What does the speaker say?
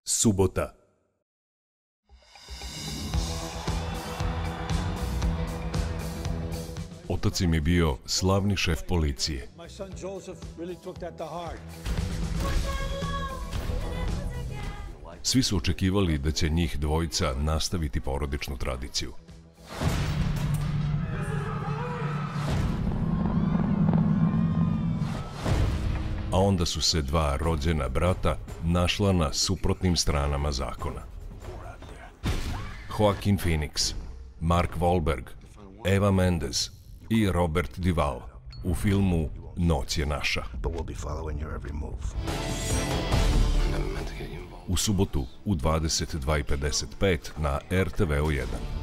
Subota. Otac im je bio slavni šef policije. Svi su očekivali da će njih dvojica nastaviti porodičnu tradiciju. A onda su se dva rođena brata našla na suprotnim stranama zakona. Joaquin Phoenix, Mark Wahlberg, Eva Mendes i Robert Duvall u filmu Noć je naša. U subotu u 22:55 na RTV 1.